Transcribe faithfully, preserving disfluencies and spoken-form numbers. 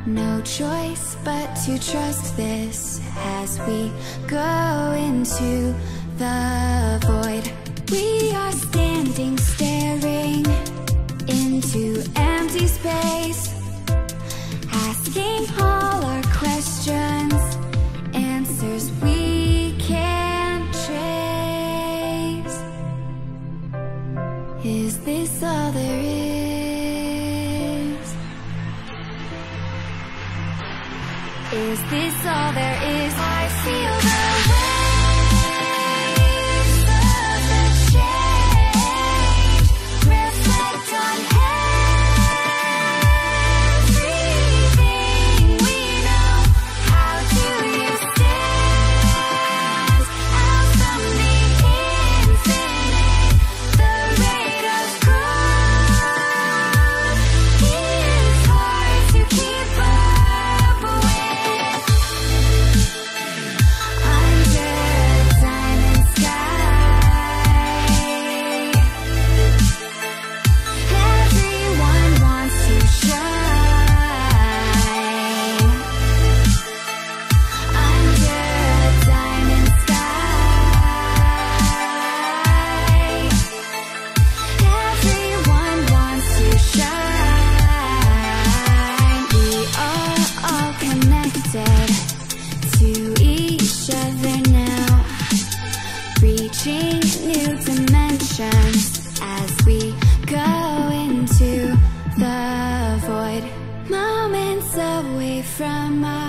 No choice but to trust this as we go into the void. We are standing, staring into empty space, asking all our questions, answers we can't trace. Is this all there is? Is this all there is? I feel the waves of the change reflect on everything we know. How do you stand out from the infinite? The rate of growth is hard to keep up with. Under a diamond sky, everyone wants to shine. Under a diamond sky, everyone wants to shine. We are all connected to each other now, reaching new dimensions as we go into the void. Moments away from our